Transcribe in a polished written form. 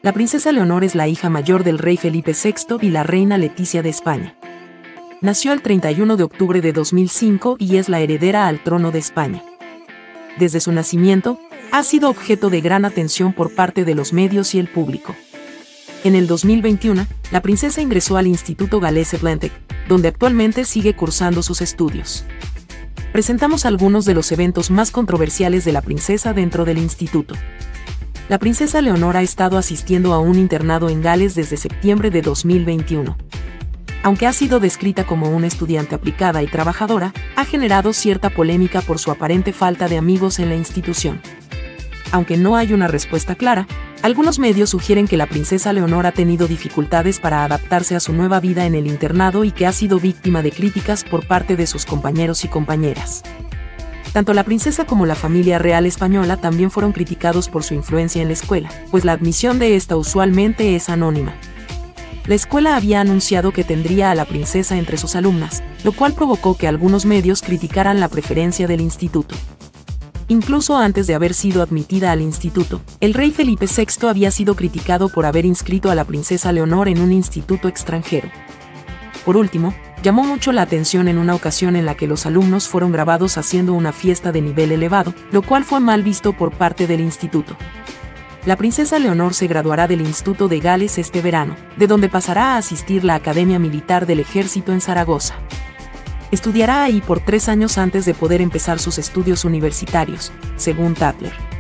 La princesa Leonor es la hija mayor del rey Felipe VI y la reina Leticia de España. Nació el 31 de octubre de 2005 y es la heredera al trono de España. Desde su nacimiento, ha sido objeto de gran atención por parte de los medios y el público. En el 2021, la princesa ingresó al Instituto Gales Atlantic, donde actualmente sigue cursando sus estudios. Presentamos algunos de los eventos más controversiales de la princesa dentro del instituto. La princesa Leonor ha estado asistiendo a un internado en Gales desde septiembre de 2021. Aunque ha sido descrita como una estudiante aplicada y trabajadora, ha generado cierta polémica por su aparente falta de amigos en la institución. Aunque no hay una respuesta clara, algunos medios sugieren que la princesa Leonor ha tenido dificultades para adaptarse a su nueva vida en el internado y que ha sido víctima de críticas por parte de sus compañeros y compañeras. Tanto la princesa como la familia real española también fueron criticados por su influencia en la escuela, pues la admisión de esta usualmente es anónima. La escuela había anunciado que tendría a la princesa entre sus alumnas, lo cual provocó que algunos medios criticaran la preferencia del instituto. Incluso antes de haber sido admitida al instituto, el rey Felipe VI había sido criticado por haber inscrito a la princesa Leonor en un instituto extranjero. Por último, llamó mucho la atención en una ocasión en la que los alumnos fueron grabados haciendo una fiesta de nivel elevado, lo cual fue mal visto por parte del instituto. La princesa Leonor se graduará del Instituto de Gales este verano, de donde pasará a asistir la Academia Militar del Ejército en Zaragoza. Estudiará ahí por 3 años antes de poder empezar sus estudios universitarios, según Tatler.